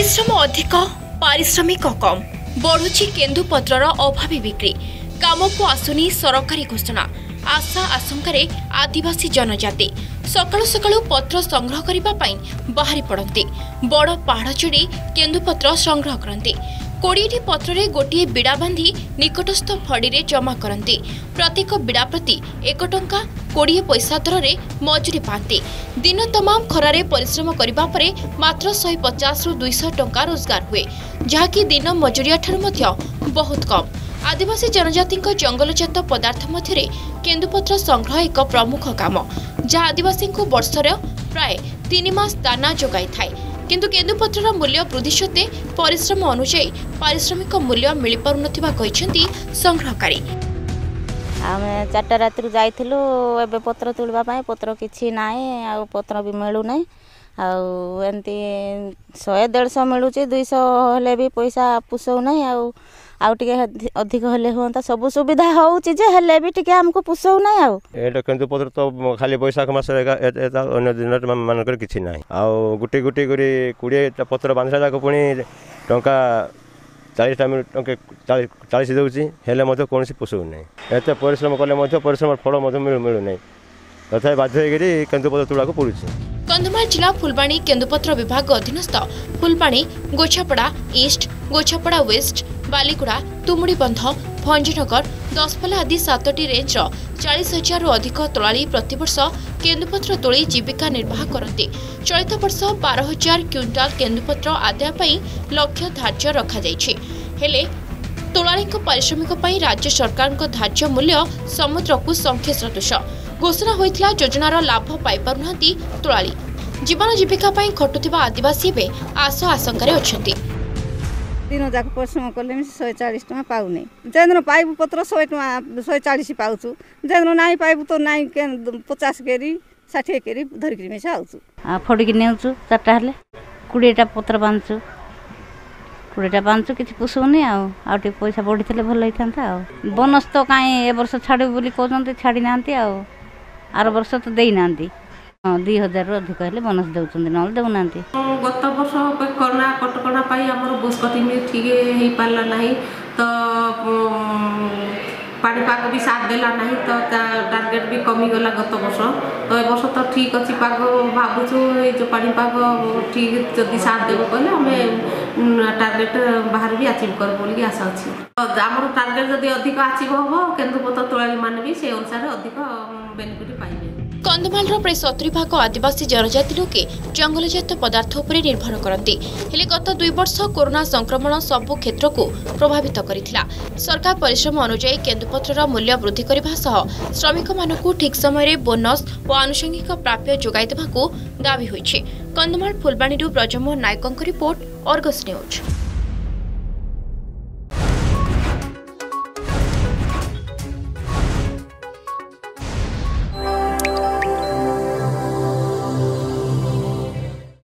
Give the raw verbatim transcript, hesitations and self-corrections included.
परिश्रम अधिक पारिश्रमिक कम बढ़ुची केन्दुपत्रर अभावी बिक्री काम को आसुनी सरकारी घोषणा आशा आशंकार आदिवासी जनजाति सकाळु सकाळु पत्र संग्रह करने बाहरी पड़ते बड़ पहाड़ चढ़ी केन्दुपत्र संग्रह करते कोड़े पत्र गोटे बिड़ा बांधी निकटस्थ फड़ी जमा करते प्रत्येक बिड़ा प्रति एक टंका कोड़े पैसा दर में मजूरी पाते दिन तमाम खरारे परिश्रम करिबा परे मात्र शहे पचास रु दुईश टंका रोजगार हुए जहाँकि दिन मजूरिया ठारू बहुत कम आदिवासी जनजाति जंगलजात पदार्थ मध्य केन्दुपत्र संग्रह एक प्रमुख काम जहाँ आदिवासी को वर्षर प्राय तीन मास दाना जोगाई थाए किंतु केन्दुपत्रर मूल्य वृद्धि सत्वे परिश्रम अनुसार पारिश्रमिक मूल्य मिल पारुनथिबा कहिसेंती संग्रहकारी। आमे चारटा राति जाइथिलु एबे पत्र तुलबा पत्र किछि नाए आ पत्र भी मिलु नै आ एंती सौ डेढ़ मिलूँ दुई सौ हेले भी पैसा पुसौ नै आउ टिके अधिक हेले होता सब सुविधा होउछि जे हेले भी टिके हमको पुसौ नै आउ एटा केन्दुपत्र तो खाली बैसाख मास अन्य दिन मानकर किछि नै आउ गुटी गुटी करी बीस टा पत्र बांधला जाक पुनी टंका चालीस टा टंके चालीस देउछि हेले मधे कोनसी पुसौ नै एते परिश्रम कले मधे परिश्रम फल मधे मिलु मिलु नै तथा बाध्य होइकरी केन्दुपत्र तुलाको पड़ुछि। कंधमाल जिला फुलबाणी केन्दुपत्र विभाग अधीनस्थ फुलबाणी गोछापड़ा ईस्ट गोछापड़ा वेस्ट बालीगुड़ा तुमुड़ीबंध भंजनगर दसपल्ला आदि सातटी रेंज चालीस हजार रु अधिक तोलाली प्रतिवर्ष केन्दुपत्र तोली जीविका निर्वाह करते चलित वर्ष बारह हजार क्विंटाल केन्दुपत्र आदाय पाई लक्ष्य धार्य रखा जाइछि हेले तोलाली पारिश्रमिक पाई राज्य सरकार धार्य मूल्य समुद्र को संख्य सदृश घोषणा होइथिला योजनार लाभ पाई पारुनांती तोलाली जीवन जीविका पाई खटुथिबा आदिवासी बे आशा आशंका अछंती दिन जाक परिश्रम कले शहे चालीस टका पाउने जेन पाइबु पत्र शहे टका शहे चालीस पाउछु जेन नाई पाइबु तो नाई पचास केरी साठ केरी धरिक मिसा आउछु आ फड़िक नेउछु चारटा हेले बीस टा पत्र बांधछु बीस टा बांधछु किछि पुसुनी आउ आउटे पैसा बढ़िथिले भल होइथांता आउ बोनस तो काई ए वर्ष छाडु बोली कहउछन्ते छाडी नांती आउ आर वर्ष तो देई नांती दुई हजार रु अधिक हेले बोनस देउछन्ते नल देउनांती गत वर्ष कोरोना कटकणा पाई हमर बस कटिंग ठीक हे पाला नाही तो पानीपाग भी साथ देला नहीं तो टार्गेट भी कमी गला गत वर्ष तो ए वर्ष तो ठीक अच्छी पाग भावुँ जो पानीपाग ठीक जदि साथ देव कहले हमें टार्गेट बाहर भी अचीव कर बोली आशा अच्छी आमर टार्गेट जदि अधिक अचीव हम केन्दुपत्र तोलाली मैंने भी से अनुसार अधिक बेनिफिट पाइबे। कंधमाल प्राय सत्तरी भाग आदिवासी जनजाति लोके जंगलजात पदार्थ उपर निर्भर करते हेले गत दुई वर्ष कोरोना संक्रमण सबु क्षेत्र को प्रभावित करिथिला सरकार परिश्रम अनुसार केन्दुपत्रर मूल्य वृद्धि करबा सह श्रमिक मानकु ठीक समय बोनस और आनुषंगिक प्राप्य जोगाई देबाकू दाबी होइछि। कंधमाल फुलबाणी ब्रजमोहन नायकଙ୍କ रिपोर्ट अर्गस न्यूज।